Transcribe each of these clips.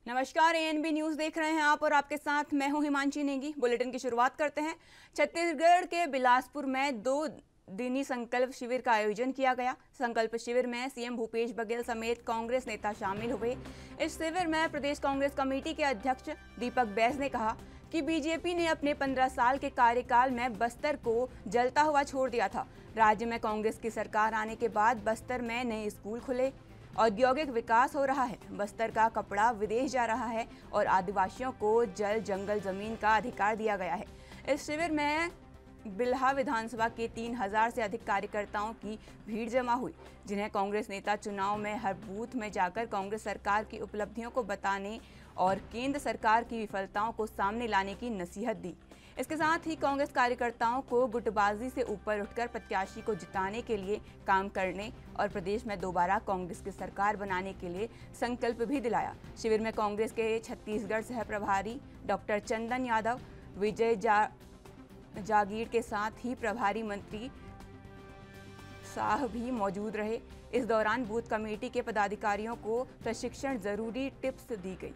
नमस्कार, ANB news देख रहे हैं आप और आपके साथ मैं हूं हिमांशी नेगी। बुलेटिन की शुरुआत करते हैं। छत्तीसगढ़ के बिलासपुर में 2 दिनी संकल्प शिविर का आयोजन किया गया। संकल्प शिविर में सीएम भूपेश बघेल समेत कांग्रेस नेता शामिल हुए। इस शिविर में प्रदेश कांग्रेस कमेटी के अध्यक्ष दीपक बैस ने कहा कि बीजेपी ने अपने 15 साल के कार्यकाल में बस्तर को जलता हुआ छोड़ दिया था। राज्य में कांग्रेस की सरकार आने के बाद बस्तर में नए स्कूल खुले, औद्योगिक विकास हो रहा है, बस्तर का कपड़ा विदेश जा रहा है और आदिवासियों को जल जंगल जमीन का अधिकार दिया गया है। इस शिविर में बिल्हा विधानसभा के 3000 से अधिक कार्यकर्ताओं की भीड़ जमा हुई, जिन्हें कांग्रेस नेता चुनाव में हर बूथ में जाकर कांग्रेस सरकार की उपलब्धियों को बताने और केंद्र सरकार की विफलताओं को सामने लाने की नसीहत दी। इसके साथ ही कांग्रेस कार्यकर्ताओं को गुटबाजी से ऊपर उठकर प्रत्याशी को जिताने के लिए काम करने और प्रदेश में दोबारा कांग्रेस की सरकार बनाने के लिए संकल्प भी दिलाया। शिविर में कांग्रेस के छत्तीसगढ़ सह प्रभारी डॉक्टर चंदन यादव, विजय जागीर के साथ ही प्रभारी मंत्री शाह भी मौजूद रहे। इस दौरान बूथ कमेटी के पदाधिकारियों को प्रशिक्षण जरूरी टिप्स दी गई।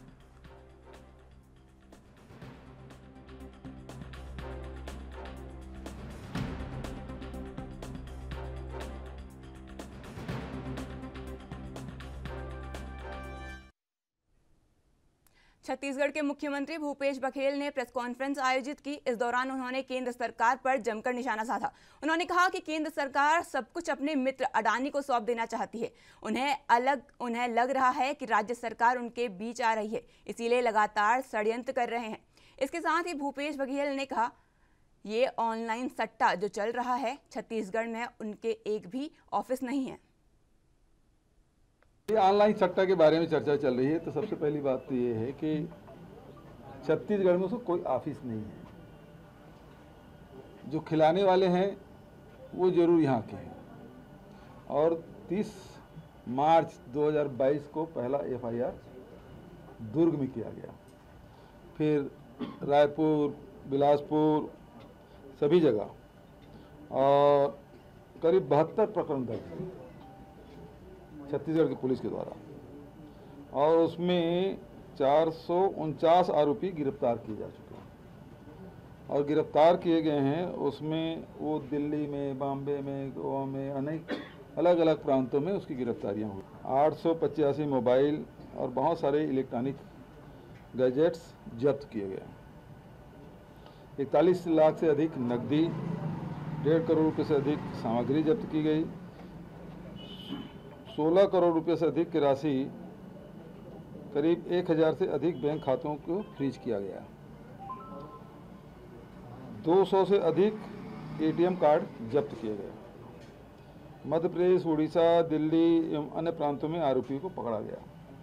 छत्तीसगढ़ के मुख्यमंत्री भूपेश बघेल ने प्रेस कॉन्फ्रेंस आयोजित की। इस दौरान उन्होंने केंद्र सरकार पर जमकर निशाना साधा। उन्होंने कहा कि केंद्र सरकार सब कुछ अपने मित्र अडानी को सौंप देना चाहती है। उन्हें लग रहा है कि राज्य सरकार उनके बीच आ रही है, इसीलिए लगातार षड्यंत्र कर रहे हैं। इसके साथ ही भूपेश बघेल ने कहा, ये ऑनलाइन सट्टा जो चल रहा है, छत्तीसगढ़ में उनके एक भी ऑफिस नहीं है। ये ऑनलाइन सट्टा के बारे में चर्चा चल रही है, तो सबसे पहली बात तो ये है कि छत्तीसगढ़ में उसको कोई ऑफिस नहीं है। जो खिलाने वाले हैं वो जरूर यहाँ के हैं। और 30 मार्च 2022 को पहला एफआईआर दुर्ग में किया गया, फिर रायपुर, बिलासपुर, सभी जगह, और करीब 72 प्रकरण दर्ज हुए छत्तीसगढ़ की पुलिस के द्वारा, और उसमें 449 आरोपी गिरफ्तार किए जा चुके हैं। और गिरफ्तार किए गए हैं उसमें वो दिल्ली में, बॉम्बे में, गोवा में, अनेक अलग अलग प्रांतों में उसकी गिरफ्तारियां हुई। 885 मोबाइल और बहुत सारे इलेक्ट्रॉनिक गैजेट्स जब्त किए गए। 41 लाख से अधिक नकदी, 1.5 करोड़ रुपये से अधिक सामग्री जब्त की गई। 16 करोड़ रुपये से अधिक की राशि, करीब 1000 से अधिक बैंक खातों को फ्रीज किया गया। 200 से अधिक एटीएम कार्ड जब्त किए गए। मध्य प्रदेश, उड़ीसा, दिल्ली एवं अन्य प्रांतों में आरोपियों को पकड़ा गया।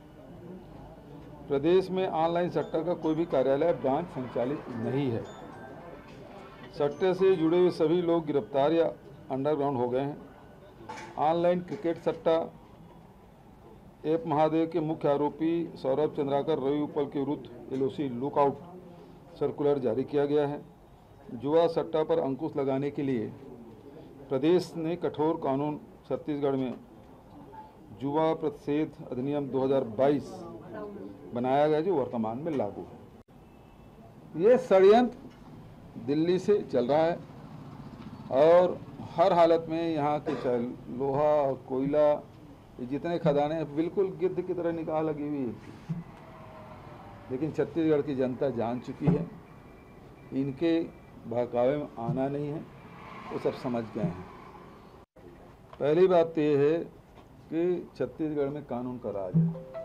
प्रदेश में ऑनलाइन सट्टा का कोई भी कार्यालय, ब्रांच संचालित नहीं है। सट्टे से जुड़े हुए सभी लोग गिरफ्तार या अंडरग्राउंड हो गए हैं। ऑनलाइन क्रिकेट सट्टा ऐप महादेव के मुख्य आरोपी सौरभ चंद्राकर रवि उपल के विरुद्ध एलओसी लुकआउट सर्कुलर जारी किया गया है। जुआ सट्टा पर अंकुश लगाने के लिए प्रदेश ने कठोर कानून छत्तीसगढ़ में जुआ प्रतिषेध अधिनियम 2022 बनाया गया, जो वर्तमान में लागू है। ये षड्यंत्र दिल्ली से चल रहा है और हर हालत में यहाँ के चाहे लोहा और कोयला, जितने खदाने हैं, बिल्कुल गिद्ध की तरह निकाह लगी हुई है। लेकिन छत्तीसगढ़ की जनता जान चुकी है, इनके बहकावे में आना नहीं है, वो सब समझ गए हैं। पहली बात तो ये है कि छत्तीसगढ़ में कानून का राज है।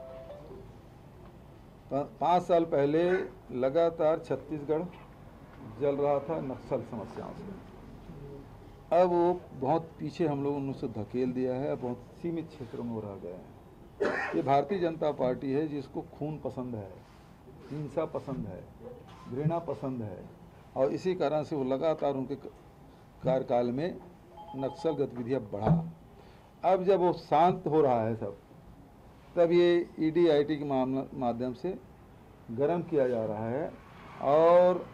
5 साल पहले लगातार छत्तीसगढ़ जल रहा था नक्सल समस्याओं से। अब वो बहुत पीछे हम लोगों ने उसे धकेल दिया है, बहुत सीमित क्षेत्रों में रह गया है। ये भारतीय जनता पार्टी है जिसको खून पसंद है, हिंसा पसंद है, घृणा पसंद है, और इसी कारण से वो लगातार उनके कार्यकाल में नक्सल गतिविधियाँ बढ़ा। अब जब वो शांत हो रहा है सब, तब ये ईडी-आईटी के माध्यम से गर्म किया जा रहा है और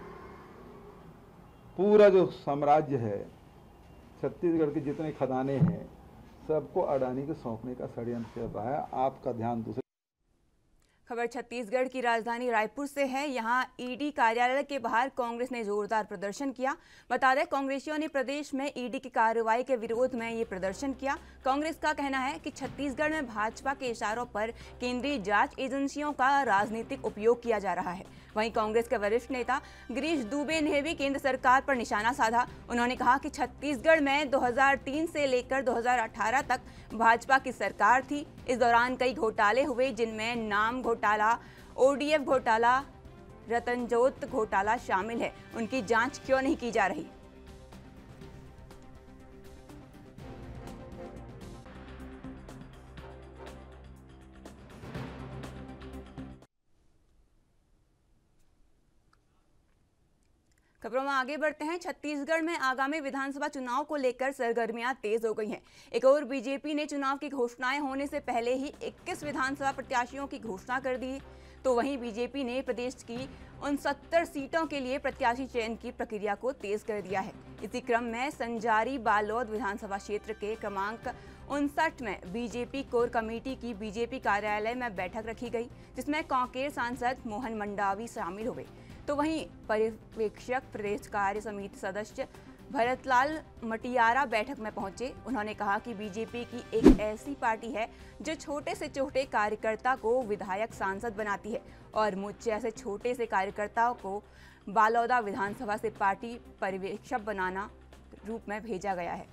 पूरा जो साम्राज्य है, छत्तीसगढ़ के जितने खदाने हैं, सबको अडानी को सौंपने का षड्यंत्र चल रहा है। आपका ध्यान दूसरे खबर छत्तीसगढ़ की राजधानी रायपुर से है। यहां ईडी कार्यालय के बाहर कांग्रेस ने जोरदार प्रदर्शन किया। बता दें, कांग्रेसियों ने प्रदेश में ईडी की कार्रवाई के विरोध में ये प्रदर्शन किया। कांग्रेस का कहना है कि छत्तीसगढ़ में भाजपा के इशारों पर केंद्रीय जांच एजेंसियों का राजनीतिक उपयोग किया जा रहा है। वहीं कांग्रेस के वरिष्ठ नेता गिरीश दुबे ने भी केंद्र सरकार पर निशाना साधा। उन्होंने कहा कि छत्तीसगढ़ में 2003 से लेकर 2018 तक भाजपा की सरकार थी। इस दौरान कई घोटाले हुए, जिनमें नाम घोटाला, ओडीएफ घोटाला, रतनजोत घोटाला शामिल है। उनकी जांच क्यों नहीं की जा रही? खबरों में आगे बढ़ते हैं। छत्तीसगढ़ में आगामी विधानसभा चुनाव को लेकर सरगर्मियां तेज हो गई हैं। एक और बीजेपी ने चुनाव की घोषणाएं होने से पहले ही 21 विधानसभा प्रत्याशियों की घोषणा कर दी, तो वहीं बीजेपी ने प्रदेश की 69 सीटों के लिए प्रत्याशी चयन की प्रक्रिया को तेज कर दिया है। इसी क्रम में संजारी बालोद विधानसभा क्षेत्र के क्रमांक 59 में बीजेपी कोर कमेटी की बीजेपी कार्यालय में बैठक रखी गई, जिसमें कांकेर सांसद मोहन मंडावी शामिल हुए। तो वहीं पर्यवेक्षक प्रदेश कार्य समिति सदस्य भरतलाल मटियारा बैठक में पहुंचे। उन्होंने कहा कि बीजेपी की एक ऐसी पार्टी है जो छोटे से छोटे कार्यकर्ता को विधायक सांसद बनाती है, और मुझ जैसे छोटे से कार्यकर्ताओं को बालोदा विधानसभा से पार्टी पर्यवेक्षक बनाना रूप में भेजा गया है।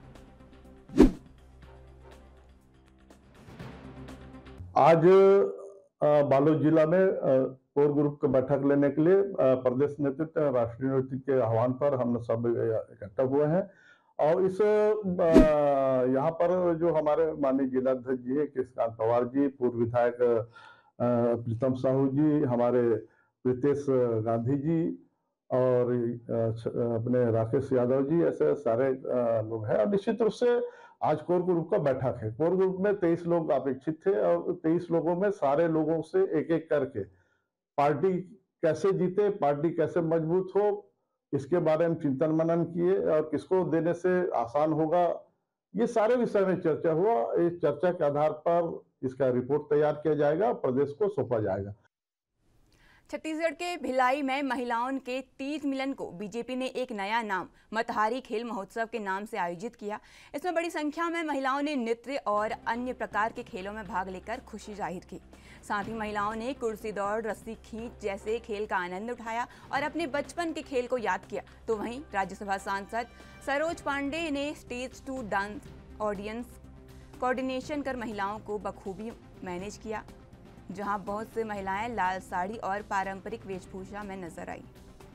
आज बालोद जिला में कोर ग्रुप की बैठक लेने के लिए प्रदेश नेतृत्व राष्ट्रीय नेतृत्व के आह्वान पर हम सब इकट्ठा हुए हैं। और इस यहाँ पर जो हमारे माननीय जिलाध्यक्ष जी है कृष्णकांत पवार जी, पूर्व विधायक प्रीतम साहू जी, हमारे प्रीतेश गांधी जी और अपने राकेश यादव जी, ऐसे सारे लोग हैं। और निश्चित रूप से आज कोर ग्रुप का बैठक है। कोर ग्रुप में 23 लोग अपेक्षित थे और 23 लोगों में सारे लोगों से एक एक करके पार्टी कैसे जीते, पार्टी कैसे मजबूत हो, इसके बारे में चिंतन मनन किए और किसको देने से आसान होगा, ये सारे विषय में चर्चा हुआ। इस चर्चा के आधार पर इसका रिपोर्ट तैयार किया जाएगा, प्रदेश को सौंपा जाएगा। छत्तीसगढ़ के भिलाई में महिलाओं के तीज मिलन को बीजेपी ने एक नया नाम मतहारी खेल महोत्सव के नाम से आयोजित किया। इसमें बड़ी संख्या में महिलाओं ने नृत्य और अन्य प्रकार के खेलों में भाग लेकर खुशी जाहिर की। साथ ही महिलाओं ने कुर्सी दौड़, रस्सी खींच जैसे खेल का आनंद उठाया और अपने बचपन के खेल को याद किया। तो वहीं राज्यसभा सांसद सरोज पांडे ने stage to dance audience coordination कर महिलाओं को बखूबी मैनेज किया, जहां बहुत से महिलाएं लाल साड़ी और पारंपरिक वेशभूषा में नजर आई।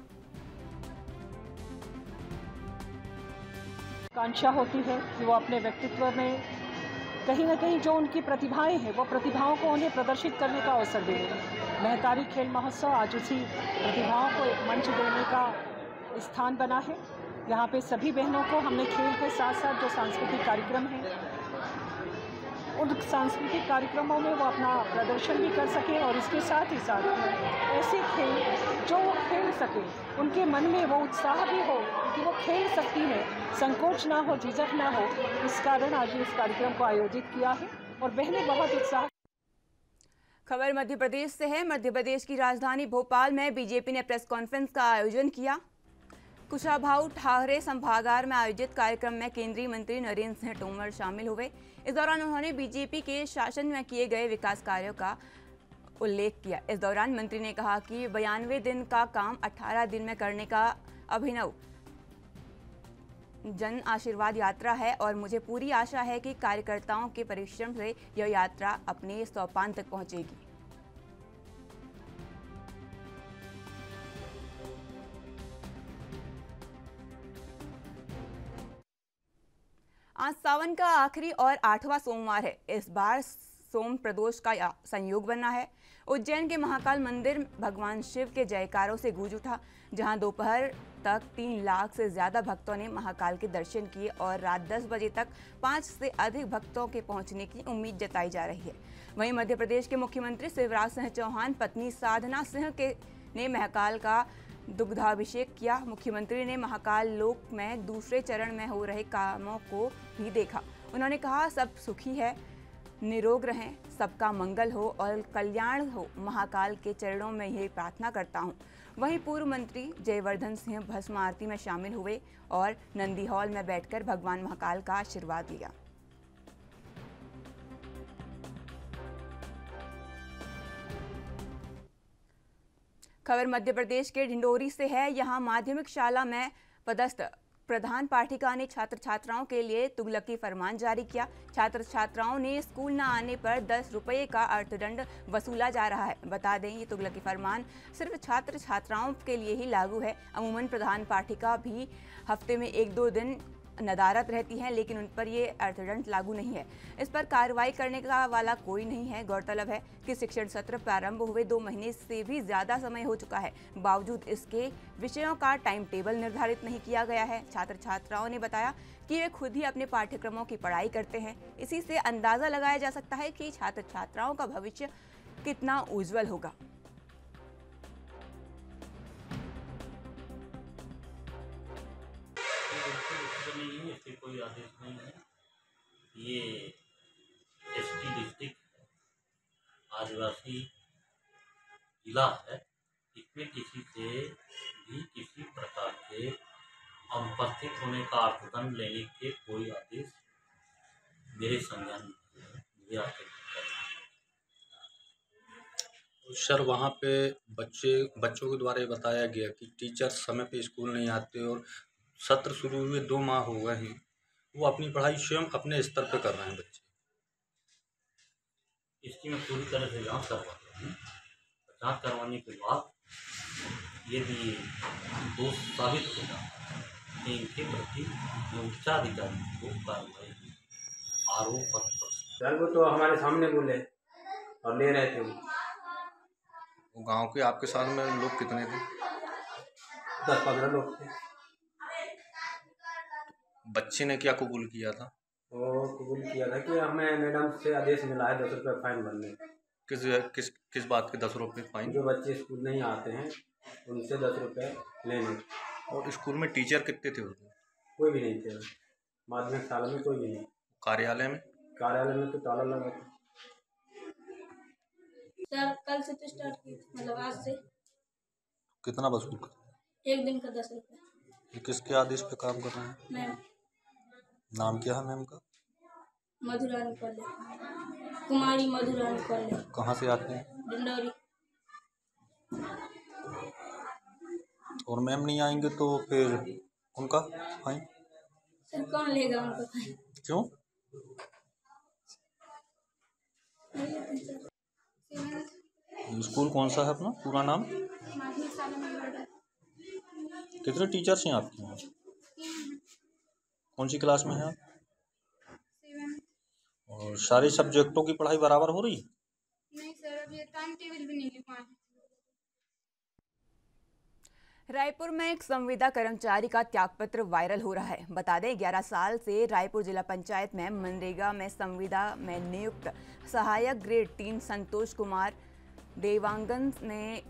आकांक्षा होती है कि वो अपने व्यक्तित्व में कहीं ना कहीं जो उनकी प्रतिभाएं हैं, वो प्रतिभाओं को उन्हें प्रदर्शित करने का अवसर दे। महतारी खेल महोत्सव आज उसी प्रतिभाओं को एक मंच देने का स्थान बना है। यहाँ पे सभी बहनों को हमने खेल के साथ साथ जो सांस्कृतिक कार्यक्रम हैं, उन सांस्कृतिक कार्यक्रमों में वो अपना प्रदर्शन भी कर सके और इसके साथ ही साथ ऐसे खेल जो वो खेल सके, उनके मन में वो उत्साह भी हो कि वो खेल सकती है, संकोच ना हो, झिझक ना हो। इस कारण आज इस कार्यक्रम को आयोजित किया है और बहनें बहुत उत्साह। खबर मध्य प्रदेश से है। मध्य प्रदेश की राजधानी भोपाल में बीजेपी ने प्रेस कॉन्फ्रेंस का आयोजन किया। कुशाभाऊ ठाकरे संभागार में आयोजित कार्यक्रम में केंद्रीय मंत्री नरेंद्र सिंह तोमर शामिल हुए। इस दौरान उन्होंने बीजेपी के शासन में किए गए विकास कार्यों का उल्लेख किया। इस दौरान मंत्री ने कहा कि 92 दिन का काम 18 दिन में करने का अभिनव जन आशीर्वाद यात्रा है और मुझे पूरी आशा है कि कार्यकर्ताओं के परिश्रम से यह यात्रा अपने सोपान तक पहुंचेगी। आज सावन का आखिरी और 8वां सोमवार है। इस बार सोम प्रदोष का संयोग बना है। उज्जैन के महाकाल मंदिर भगवान शिव के जयकारों से गूंज उठा, जहां दोपहर तक 3 लाख से ज्यादा भक्तों ने महाकाल के दर्शन किए और रात 10 बजे तक 5 से अधिक भक्तों के पहुंचने की उम्मीद जताई जा रही है। वहीं मध्य प्रदेश के मुख्यमंत्री शिवराज सिंह चौहान पत्नी साधना सिंह ने महाकाल का दुग्धाभिषेक किया। मुख्यमंत्री ने महाकाल लोक में दूसरे चरण में हो रहे कामों को भी देखा। उन्होंने कहा, सब सुखी है, निरोग रहें, सबका मंगल हो और कल्याण हो, महाकाल के चरणों में यही प्रार्थना करता हूँ। वहीं पूर्व मंत्री जयवर्धन सिंह भस्म आरती में शामिल हुए और नंदी हॉल में बैठकर भगवान महाकाल का आशीर्वाद लिया। खबर मध्य प्रदेश के ढिंडोरी से है। यहां माध्यमिक शाला में पदस्थ प्रधान पाठिका ने छात्र छात्राओं के लिए तुगलकी फरमान जारी किया। छात्र छात्राओं ने स्कूल न आने पर 10 रुपये का अर्थदंड वसूला जा रहा है। बता दें, ये तुगलकी फरमान सिर्फ छात्र छात्राओं के लिए ही लागू है। अमूमन प्रधान पाठिका भी हफ्ते में 1-2 दिन नदारत रहती हैं, लेकिन उन पर ये अर्थदंड लागू नहीं है। इस पर कार्रवाई करने का वाला कोई नहीं है। गौरतलब है कि शिक्षण सत्र प्रारंभ हुए 2 महीने से भी ज्यादा समय हो चुका है। बावजूद इसके विषयों का टाइम टेबल निर्धारित नहीं किया गया है। छात्र छात्राओं ने बताया कि वे खुद ही अपने पाठ्यक्रमों की पढ़ाई करते हैं। इसी से अंदाजा लगाया जा सकता है कि छात्र छात्राओं का भविष्य कितना उज्जवल होगा। नहीं है, इसके कोई आदेश नहीं है। ये एसटी डिस्ट्रिक्ट आदिवासी जिला है। इसमें किसी से भी किसी प्रकार के अनुपस्थित होने का अर्थदंड लेने के कोई आदेश मेरे संज्ञान मुझे आते सर, वहाँ पे बच्चों के द्वारा बताया गया कि टीचर समय पे स्कूल नहीं आते और सत्र शुरू हुए 2 माह हो गए हैं, वो अपनी पढ़ाई स्वयं अपने स्तर पे कर रहे हैं बच्चे। इसकी मैं पूरी तरह से जांच करवाता हूँ। जांच करवाने के बाद यदि दोष साबित हो जाता है तो इनके प्रति उच्चाधिकारी को कार्रवाई आरोप पत्र सर वो तो हमारे सामने बोले और ले रहे थे। वो गांव के आपके साथ में लोग कितने थे? 10-15 लोग थे। बच्चे ने क्या कबूल किया था? वो कबूल किया था कि हमें मैडम से आदेश मिला है 10 रुपये फाइन भरने। किस बात के 10 रुपये फाइन? जो बच्चे स्कूल नहीं आते हैं उनसे 10 रुपये लेने। और स्कूल में टीचर कितने थे उसमें? कोई भी नहीं थे। माध्यमिक शाला में कोई भी नहीं। कार्यालय में तो ताला लगा था। सर कल से तो स्टार्ट की, मतलब आज से। कितना वसूल कर? 1 दिन का 10 रुपये। किसके आदेश पे काम कर रहे हैं? मैम। नाम क्या है मैम का? Madhurani college, Kumari Madhurani college. कहाँ से आते हैं? डिंडोरी। और मैम नहीं आएंगे तो फिर उनका फाइन? सर कौन लेगा उनका फाइन? क्यों? स्कूल कौन सा है अपना पूरा नाम? कितने टीचर्स हैं आपके यहाँ? कौन सी क्लास में हैं आप? और सारे सब्जेक्टों की पढ़ाई बराबर हो रही है? नहीं सर, अब ये टाइम टेबल भी नहीं लिखा है। रायपुर में एक संविदा कर्मचारी का त्यागपत्र वायरल हो रहा है। बता दें, 11 साल से रायपुर जिला पंचायत में मनरेगा में संविदा में नियुक्त सहायक ग्रेड 3 संतोष कुमार देवांगन ने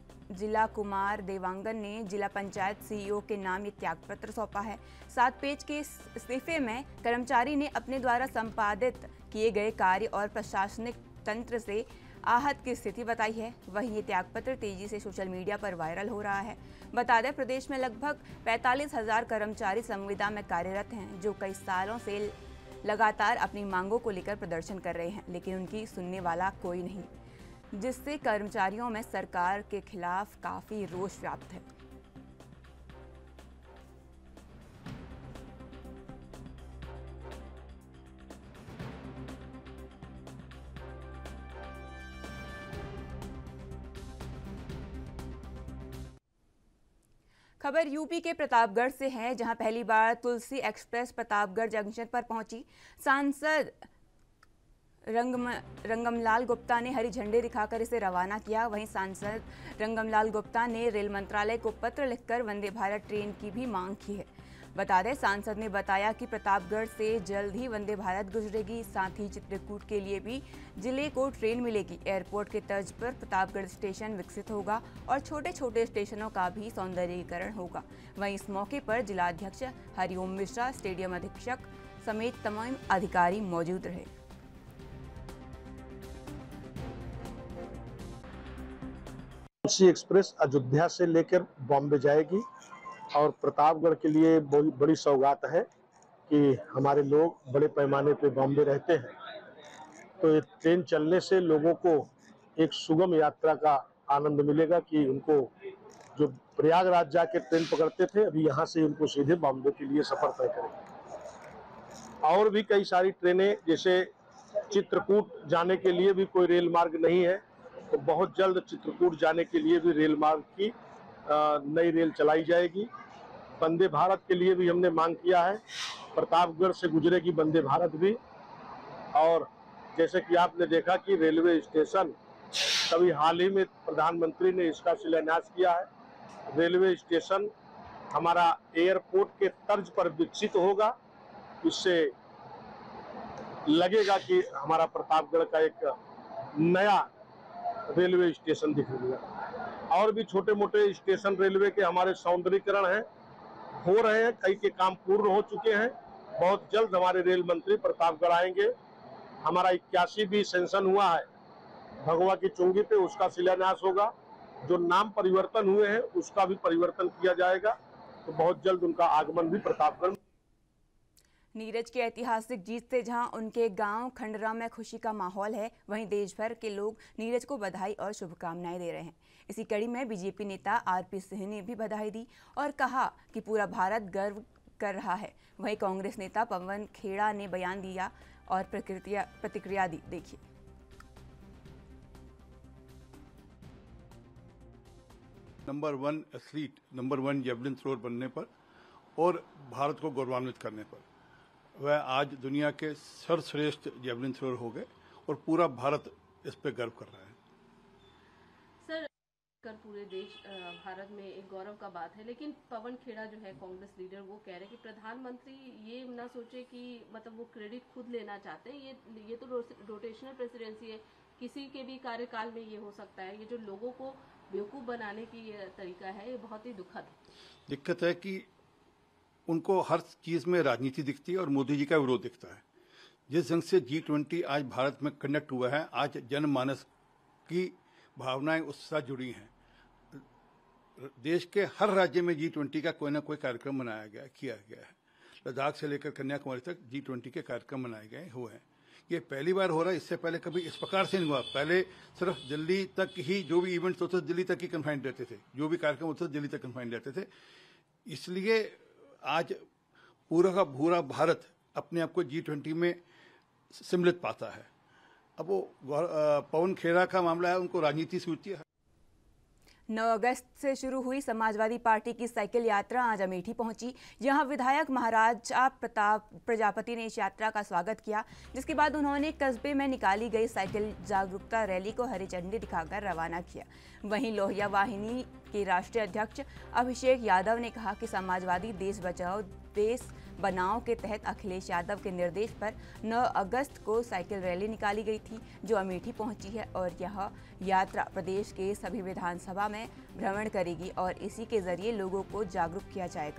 जिला पंचायत सीईओ के नाम ये त्यागपत्र सौंपा है। 7 पेज के इस्तीफे में कर्मचारी ने अपने द्वारा संपादित किए गए कार्य और प्रशासनिक तंत्र से आहत की स्थिति बताई है। वहीं ये त्यागपत्र तेजी से सोशल मीडिया पर वायरल हो रहा है। बता दें, प्रदेश में लगभग 45,000 कर्मचारी संविदा में कार्यरत हैं, जो कई सालों से लगातार अपनी मांगों को लेकर प्रदर्शन कर रहे हैं, लेकिन उनकी सुनने वाला कोई नहीं, जिससे कर्मचारियों में सरकार के खिलाफ काफी रोष व्याप्त है। खबर यूपी के प्रतापगढ़ से है, जहां पहली बार तुलसी एक्सप्रेस प्रतापगढ़ जंक्शन पर पहुंची। सांसद रंगमलाल गुप्ता ने हरी झंडी दिखाकर इसे रवाना किया। वहीं सांसद रंगमलाल गुप्ता ने रेल मंत्रालय को पत्र लिखकर वंदे भारत ट्रेन की भी मांग की है। बता दें, सांसद ने बताया कि प्रतापगढ़ से जल्द ही वंदे भारत गुजरेगी, साथ ही चित्रकूट के लिए भी जिले को ट्रेन मिलेगी। एयरपोर्ट के तर्ज पर प्रतापगढ़ स्टेशन विकसित होगा और छोटे छोटे स्टेशनों का भी सौंदर्यीकरण होगा। वहीं इस मौके पर जिलाध्यक्ष हरिओम मिश्रा, स्टेडियम अधीक्षक समेत तमाम अधिकारी मौजूद रहे। तुलसी एक्सप्रेस अयोध्या से लेकर बॉम्बे जाएगी और प्रतापगढ़ के लिए बड़ी सौगात है कि हमारे लोग बड़े पैमाने पे बॉम्बे रहते हैं, तो ये ट्रेन चलने से लोगों को एक सुगम यात्रा का आनंद मिलेगा कि उनको जो प्रयागराज जाके ट्रेन पकड़ते थे अभी यहाँ से उनको सीधे बॉम्बे के लिए सफर तय करेंगे। और भी कई सारी ट्रेनें, जैसे चित्रकूट जाने के लिए भी कोई रेल मार्ग नहीं है, तो बहुत जल्द चित्रकूट जाने के लिए भी रेल मार्ग की नई रेल चलाई जाएगी। वंदे भारत के लिए भी हमने मांग किया है, प्रतापगढ़ से गुजरेगी वंदे भारत भी। और जैसे कि आपने देखा कि रेलवे स्टेशन कभी हाल ही में प्रधानमंत्री ने इसका शिलान्यास किया है। रेलवे स्टेशन हमारा एयरपोर्ट के तर्ज पर विकसित होगा, इससे लगेगा कि हमारा प्रतापगढ़ का एक नया रेलवे स्टेशन दिखेगा। और भी छोटे मोटे स्टेशन रेलवे के हमारे सौंदर्यीकरण हैं, हो रहे हैं, कई के काम पूर्ण हो चुके हैं। बहुत जल्द हमारे रेल मंत्री प्रतापगढ़ आएंगे। हमारा 81 भी सेंशन हुआ है भगवा की चुंगी पे, उसका शिलान्यास होगा। जो नाम परिवर्तन हुए हैं उसका भी परिवर्तन किया जाएगा, तो बहुत जल्द उनका आगमन भी प्रतापगढ़। नीरज की ऐतिहासिक जीत से जहां उनके गांव खंडरा में खुशी का माहौल है, वहीं देश भर के लोग नीरज को बधाई और शुभकामनाएं दे रहे हैं। इसी कड़ी में बीजेपी नेता आरपी सिंह ने भी बधाई दी और कहा कि पूरा भारत गर्व कर रहा है। वहीं कांग्रेस नेता पवन खेड़ा ने बयान दिया और प्रतिक्रिया दी। देखिए। Number 1 athlete, number 1 javelin thrower बनने पर और भारत को गौरवान्वित करने पर वह आज दुनिया के सर्वश्रेष्ठ जेवलिन थ्रोअर हो गए और पूरा भारत इस पे गर्व कर रहा है। सर, कर पूरे देश भारत में एक गौरव का बात है, लेकिन पवन खेड़ा जो है कांग्रेस लीडर, वो कह रहे हैं कि प्रधानमंत्री ये ना सोचे कि मतलब वो क्रेडिट खुद लेना चाहते हैं। ये तो रोटेशनल प्रेसिडेंसी है, किसी के भी कार्यकाल में ये हो सकता है। ये जो लोगों को बेवकूफ़ बनाने की ये तरीका है, ये बहुत ही दुखद है। दिक्कत है कि उनको हर चीज़ में राजनीति दिखती है और मोदी जी का विरोध दिखता है। जिस ढंग से G20 आज भारत में कंडक्ट हुआ है, आज जनमानस की भावनाएं उसके साथ जुड़ी हैं। देश के हर राज्य में G20 का कोई ना कोई कार्यक्रम किया गया है। लद्दाख से लेकर कन्याकुमारी तक G20 के कार्यक्रम मनाए गए हुए हैं। ये पहली बार हो रहा है, इससे पहले कभी इस प्रकार से नहीं हुआ। पहले सिर्फ दिल्ली तक ही जो भी इवेंट्स होते थे दिल्ली तक ही कन्फाइंड रहते थे, जो भी कार्यक्रम होते थे दिल्ली तक कन्फाइंड रहते थे। इसलिए आज पूरा का पूरा भारत अपने आप को G20 में सम्मिलित पाता है। अब वो पवन खेड़ा का मामला है, उनको राजनीति सूझती है। 9 अगस्त से शुरू हुई समाजवादी पार्टी की साइकिल यात्रा आज अमेठी पहुंची। यहां विधायक महाराजा प्रताप प्रजापति ने इस यात्रा का स्वागत किया, जिसके बाद उन्होंने कस्बे में निकाली गई साइकिल जागरूकता रैली को हरी झंडी दिखाकर रवाना किया। वहीं लोहिया वाहिनी के राष्ट्रीय अध्यक्ष अभिषेक यादव ने कहा कि समाजवादी देश बचाओ देश बनाओ के तहत अखिलेश यादव के निर्देश पर 9 अगस्त को साइकिल रैली निकाली गई थी, जो अमेठी पहुंची है और यह यात्रा प्रदेश के सभी विधानसभा में भ्रमण करेगी और इसी के जरिए लोगों को जागरूक किया जाएगा।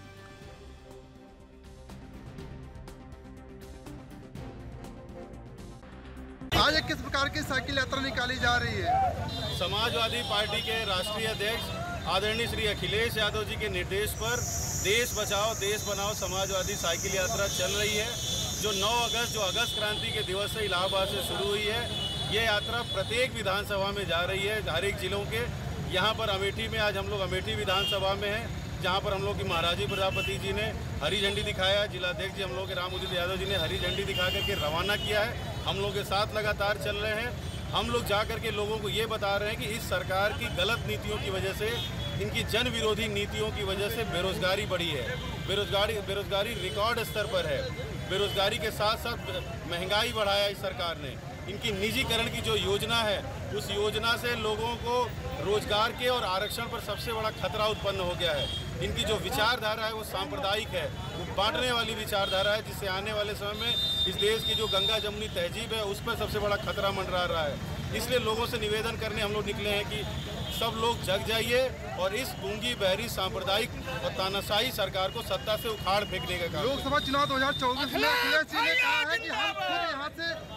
आज किस प्रकार की साइकिल यात्रा निकाली जा रही है? समाजवादी पार्टी के राष्ट्रीय अध्यक्ष आदरणीय श्री अखिलेश यादव जी के निर्देश पर देश बचाओ देश बनाओ समाजवादी साइकिल यात्रा चल रही है, जो 9 अगस्त जो अगस्त क्रांति के दिवस से इलाहाबाद से शुरू हुई है। ये यात्रा प्रत्येक विधानसभा में जा रही है, हर एक जिलों के। यहाँ पर अमेठी में आज हम लोग अमेठी विधानसभा में हैं, जहाँ पर हम लोग की महाराजी प्रजापति जी ने हरी झंडी दिखाया। जिलाध्यक्ष जी हम लोग के राम उदित यादव जी ने हरी झंडी दिखा करके रवाना किया है। हम लोग के साथ लगातार चल रहे हैं। हम लोग जा करके लोगों को ये बता रहे हैं कि इस सरकार की गलत नीतियों की वजह से, इनकी जन विरोधी नीतियों की वजह से बेरोजगारी बढ़ी है। बेरोजगारी रिकॉर्ड स्तर पर है। बेरोजगारी के साथ साथ महंगाई बढ़ाया इस सरकार ने। इनकी निजीकरण की जो योजना है, उस योजना से लोगों को रोजगार के और आरक्षण पर सबसे बड़ा खतरा उत्पन्न हो गया है। इनकी जो विचारधारा है वो सांप्रदायिक है, वो बांटने वाली विचारधारा है, जिससे आने वाले समय में इस देश की जो गंगा जमुनी तहजीब है उस पर सबसे बड़ा खतरा मंडरा रहा है। इसलिए लोगों से निवेदन करने हम लोग निकले हैं कि सब लोग जग जाइए और इस गूंगी बहरी सांप्रदायिक और तानाशाही सरकार को सत्ता से उखाड़ फेंकने का काम। लोकसभा चुनाव 2024 में अखिलेश जी ने कहा है कि हम खुद यहाँ से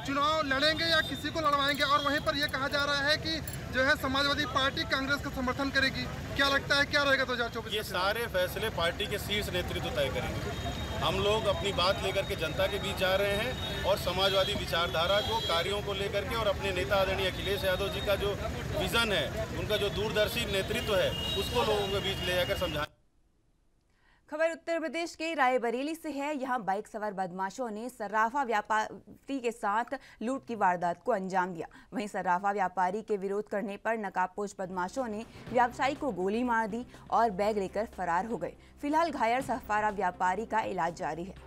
चुनाव लड़ेंगे या किसी को लड़वाएंगे? और वहीं पर यह कहा जा रहा है कि जो है समाजवादी पार्टी कांग्रेस का समर्थन करेगी। क्या लगता है क्या रहेगा 2024? ये सारे फैसले पार्टी के शीर्ष नेतृत्व तय करेंगे। हम लोग अपनी बात लेकर के जनता के बीच जा रहे हैं और समाजवादी विचारधारा को, कार्यों को लेकर के और अपने नेता आदरणीय अखिलेश यादव जी का जो विजन है, उनका जो दूरदर्शी नेतृत्व है, उसको लोगों के बीच ले जाकर समझाएं। खबर उत्तर प्रदेश के रायबरेली से है। यहां बाइक सवार बदमाशों ने सर्राफा व्यापारी के साथ लूट की वारदात को अंजाम दिया। वहीं सर्राफा व्यापारी के विरोध करने पर नकाबपोश बदमाशों ने व्यवसायी को गोली मार दी और बैग लेकर फरार हो गए। फिलहाल घायल सर्राफा व्यापारी का इलाज जारी है।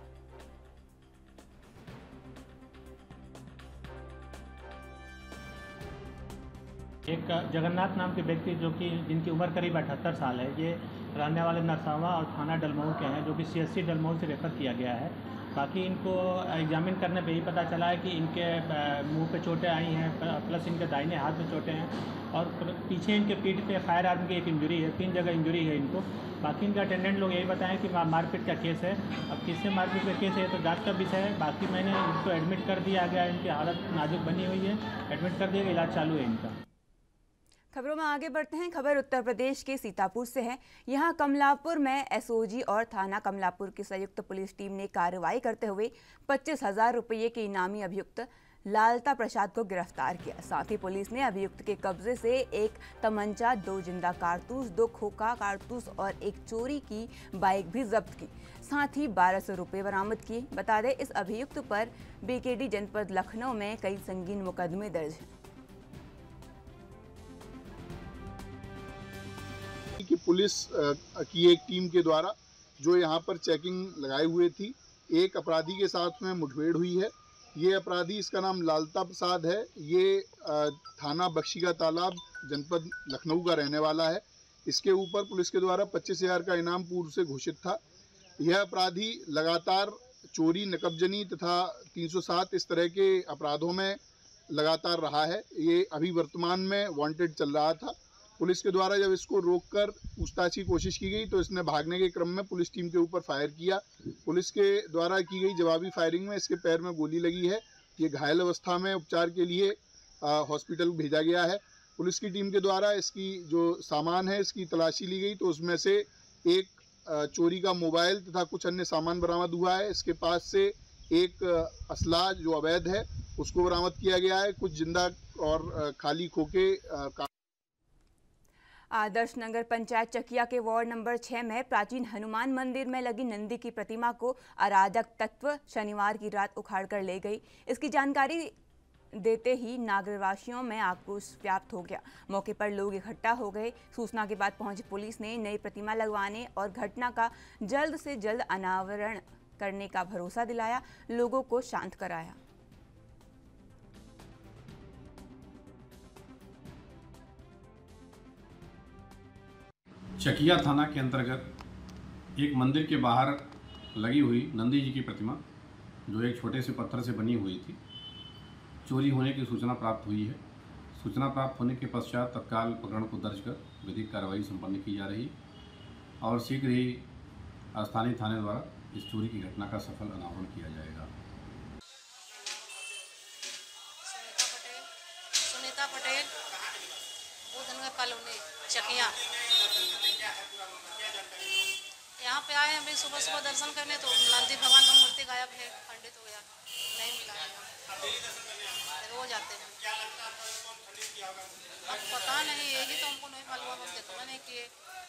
एक जगन्नाथ नाम के व्यक्ति जो कि जिनकी उम्र करीब 78 साल है, ये रहने वाले नरसावा और थाना डलमऊ के हैं, जो कि CSC डलमऊ से रेफर किया गया है। बाकी इनको एग्जामिन करने पे ही पता चला है कि इनके मुंह पे चोटें आई हैं, प्लस इनके दाहिने हाथ में चोटें हैं और पीछे इनके पीठ पे फायर आर्म की एक इंजरी है। 3 जगह इंजरी है इनको। बाकी इनके अटेंडेंट लोग यही बताएं कि मारपीट का केस है। अब किससे मारपीट का केस है तो जांच का विषय है। बाकी मैंने इनको एडमिट कर दिया गया, इनकी हालत नाजुक बनी हुई है, एडमिट कर दिया गया, इलाज चालू है इनका। खबरों में आगे बढ़ते हैं। खबर उत्तर प्रदेश के सीतापुर से है। यहां कमलापुर में SOG और थाना कमलापुर की संयुक्त पुलिस टीम ने कार्रवाई करते हुए 25,000 रुपये के इनामी अभियुक्त लालता प्रसाद को गिरफ्तार किया। साथ ही पुलिस ने अभियुक्त के कब्जे से एक तमंचा, 2 जिंदा कारतूस, 2 खोखा कारतूस और एक चोरी की बाइक भी जब्त की। साथ ही 1200 रुपये बरामद किए। बता दें, इस अभियुक्त पर BKD जनपद लखनऊ में कई संगीन मुकदमे दर्ज हैं। कि पुलिस की एक टीम के द्वारा जो यहाँ पर चेकिंग लगाई हुई थी, एक अपराधी के साथ में मुठभेड़ हुई है। ये अपराधी, इसका नाम लालता प्रसाद है। ये थाना बख्शी का तालाब जनपद लखनऊ का रहने वाला है। इसके ऊपर पुलिस के द्वारा 25,000 का इनाम पूर्व से घोषित था। यह अपराधी लगातार चोरी, नकबजनी तथा 307 इस तरह के अपराधों में लगातार रहा है। ये अभी वर्तमान में वांटेड चल रहा था। पुलिस के द्वारा जब इसको रोककर पूछताछ की कोशिश की गई तो इसने भागने के क्रम में पुलिस टीम के ऊपर फायर किया। पुलिस के द्वारा की गई जवाबी फायरिंग में इसके पैर में गोली लगी है। ये घायल अवस्था में उपचार के लिए हॉस्पिटल भेजा गया है। पुलिस की टीम के द्वारा इसकी जो सामान है, इसकी तलाशी ली गई तो उसमें से एक चोरी का मोबाइल तथा कुछ अन्य सामान बरामद हुआ है। इसके पास से एक असला जो अवैध है उसको बरामद किया गया है। कुछ जिंदा और खाली खोखे आदर्श नगर पंचायत चकिया के वार्ड नंबर 6 में प्राचीन हनुमान मंदिर में लगी नंदी की प्रतिमा को अराजक तत्व शनिवार की रात उखाड़ कर ले गई। इसकी जानकारी देते ही नगरवासियों में आक्रोश व्याप्त हो गया। मौके पर लोग इकट्ठा हो गए। सूचना के बाद पहुंची पुलिस ने नई प्रतिमा लगवाने और घटना का जल्द से जल्द अनावरण करने का भरोसा दिलाया, लोगों को शांत कराया। चकिया थाना के अंतर्गत एक मंदिर के बाहर लगी हुई नंदी जी की प्रतिमा, जो एक छोटे से पत्थर से बनी हुई थी, चोरी होने की सूचना प्राप्त हुई है। सूचना प्राप्त होने के पश्चात तत्काल प्रकरण को दर्ज कर विधिक कार्रवाई संपन्न की जा रही है और शीघ्र ही स्थानीय थाने द्वारा इस चोरी की घटना का सफल अनावरण किया जाएगा। सुनीता पटेल, बुधनगर कॉलोनी, चकिया। यहाँ पे आए हैं अभी सुबह सुबह दर्शन करने, तो नंदी भगवान का मूर्ति गायब है, खंडित हो गया, नहीं मिला है। रोज आते हैं। अब पता नहीं, यही तो हमको नहीं मालूम, हम देखना नहीं किए।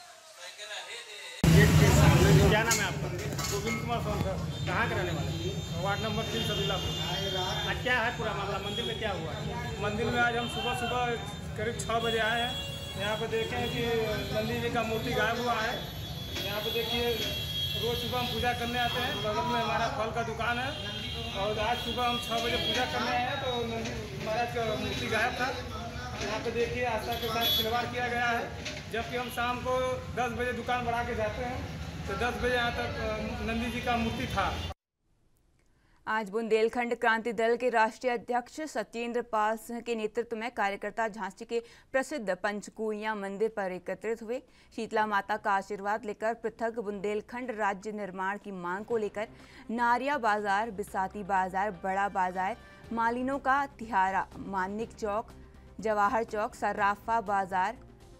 क्या नाम है आपका? गोविंद कुमार सोन सर। कहाँ के रहने वाले? Ward number 3 Sadullapur. आज क्या है पूरा मामला? मंदिर में क्या हुआ? मंदिर में आज हम सुबह सुबह करीब 6 बजे आए हैं। यहाँ पे देखे हैं कि नंदी जी का मूर्ति गायब हुआ है। यहाँ पे देखिए, रोज सुबह हम पूजा करने आते हैं, बगल में हमारा फल का दुकान है और आज सुबह हम 6 बजे पूजा करने आए हैं तो नंदी महाराज का मूर्ति गायब था। यहाँ पे देखिए आस्था के साथ खिलवाड़ किया गया है, जबकि हम शाम को 10 बजे दुकान बढ़ा के जाते हैं तो 10 बजे यहाँ तक नंदी जी का मूर्ति था। आज बुंदेलखंड क्रांति दल के राष्ट्रीय अध्यक्ष सत्येंद्र पाल सिंह के नेतृत्व में कार्यकर्ता झांसी के प्रसिद्ध पंचकुइया मंदिर पर एकत्रित हुए। शीतला माता का आशीर्वाद लेकर पृथक बुंदेलखंड राज्य निर्माण की मांग को लेकर नारिया बाजार, बिसाती बाजार, बड़ा बाजार, मालिनों का तिहारा, मानिक चौक, जवाहर चौक, सर्राफा बाजार,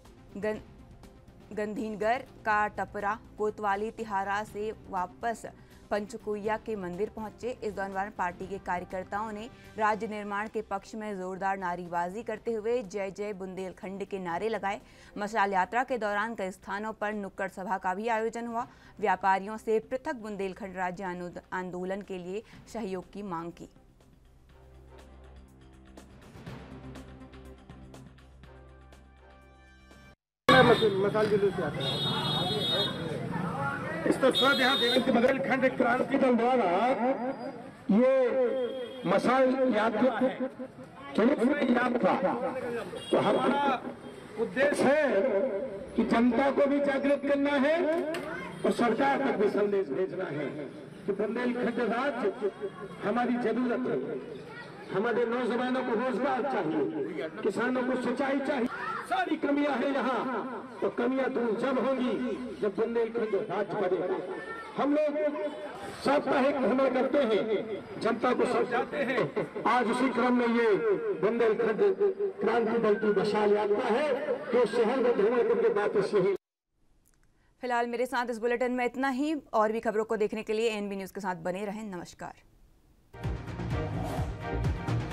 गंधीनगर का टपरा, कोतवाली, तिहारा से वापस पंचकुइया के मंदिर पहुंचे। इस दौरान पार्टी के कार्यकर्ताओं ने राज्य निर्माण के पक्ष में जोरदार नारेबाजी करते हुए जय जय बुंदेलखंड के नारे लगाए। मशाल यात्रा के दौरान कई स्थानों पर नुक्कड़ सभा का भी आयोजन हुआ। व्यापारियों से पृथक बुंदेलखंड राज्य आंदोलन के लिए सहयोग की मांग की। मसाल जुलूस से आता है इस तो स्वदेहा देवेंद्र बुंदेलखंड क्रांति दल द्वारा ये मसाल यात्रा है, यात्रा। तो हमारा उद्देश्य है कि जनता को भी जागृत करना है और सरकार तक भी संदेश भेजना है कि बुंदेलखंड राज्य हमारी जरूरत है। हमारे नौजवानों को रोजगार चाहिए, किसानों को सिंचाई चाहिए। सारी कमियां हैं यहाँ, तो कमियां दूर जब होंगी जब बुंदेलखंड राज्य बनेगा। हम लोग साप्ताहिक भ्रमण करते हैं, जनता को समझाते हैं। आज उसी क्रम में ये बुंदेलखंड क्रांति दल की मशाल यात्रा है जो शहर में भ्रमण करके वापस यही। फिलहाल मेरे साथ इस बुलेटिन में इतना ही। और भी खबरों को देखने के लिए एनबी न्यूज के साथ बने रहें। नमस्कार।